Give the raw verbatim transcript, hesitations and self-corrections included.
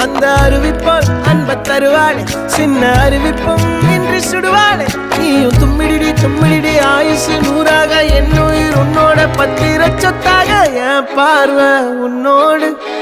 அந்த அறிவிப்பால் அன்ப தருவாளே சின்ன அறிவிப்பும் இன்றி சுடுவாளே நீயும் தும்மிடி தும்மிடி ஆயுசு நூறாக என்னுயிர் உன்னோட பத்திர சொத்தாக என் பார்வை உன்னோடு